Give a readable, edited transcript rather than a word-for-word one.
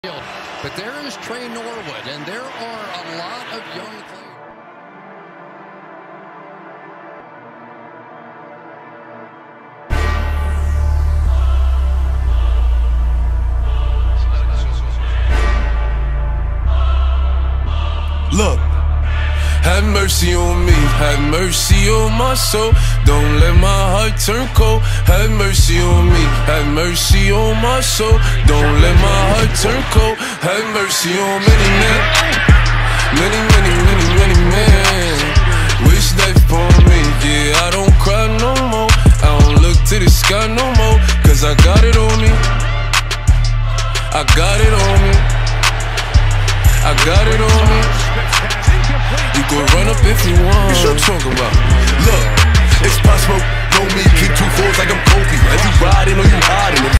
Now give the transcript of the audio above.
But there is Trey Norwood, and there are a lot of young players. Look, have mercy on me, have mercy on my soul. Don't let my heart turn cold. Have mercy on me, have mercy on my soul. Don't let my heart turn cold. Have mercy on many men, many men. Wish death upon me, yeah, I don't cry no more. I don't look to the sky no more, cause I got it on me. I got it on me. I got it on me. You can run up if you want. What you talking about? Look, it's possible. Know me, keep 2 4s like I'm Kobe. If you riding or you hiding.